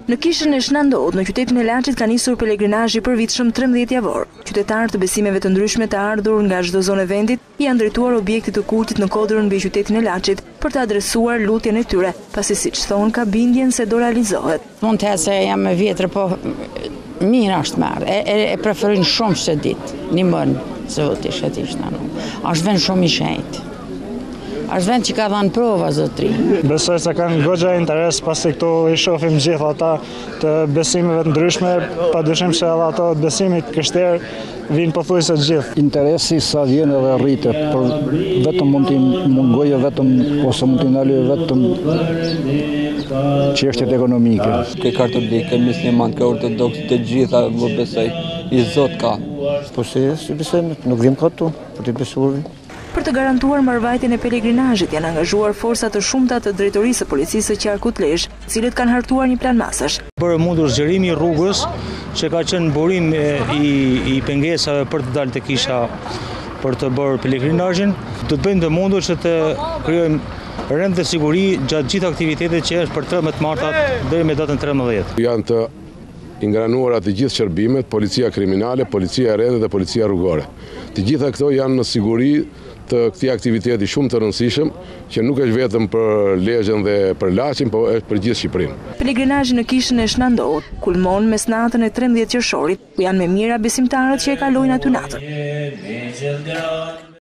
Në kishën e Shnandot, në qytetin e Laçit ka nisur pelegrinazhi i përvitshëm 13 javor. Qytetarë të besimeve të ndryshme të ardhur nga çdo zonë e vendit janë drejtuar objektit të kultit në Kodrën mbi qytetin e Laçit për të adresuar lutjen e tyre, pasi siç thonë ka bindjen se do realizohet. Mund të se jam e vjetër, po mirë është marrë. E preferojnë shumë se ditë, një mënë, zoti shëtishtë. Është vend shumë i shenjtë. Është vend që ka dhënë prova zotëri. Besoj se kanë goxha interes pasi këtu i shohim gjithë ata të besimeve të ndryshme, padyshim se edhe ato të besimit krishter vinë pothuajse të gjithë. Interesi sa vjen edhe rritet, por vetëm mund t'i mungojë ose mund t'i ndalojë vetëm çështjet ekonomike. Ke katolike, musliman, ke ortodoks, të gjitha më besoj, i Zot ka. Po si besoj, nuk vim këtu, për t'i besuar. Për të garantuar marrëvajtjen e pelegrinazhit janë angazhuar forca të shumta të drejtorisë së policisë së qarkut Lezhë, të cilët kanë hartuar një plan masash. Për mundur zgjerimi i rrugës, që ka qenë burim i pengesave për të dalë te kisha për të bërë pelegrinazhin, do të bëjmë të mundur që të krijojmë rend dhe siguri gjatë gjithë aktivitetet që është për 13 martat deri me datën 13. Janë të ingranuara të gjithë shërbimet, policia kriminale, policia e rendit dhe policia rrugore. Të gjitha këto janë në siguri të këtij aktiviteti shumë të rëndësishëm, që nuk është vetëm për Lezhën dhe për Laçin, por është për gjithë Shqipërinë. Pelegrinazhi në kishën e Shnandot kulmon mesnatën e 13 qershorit, ku janë me mira besimtarët që e kalojnë aty natën.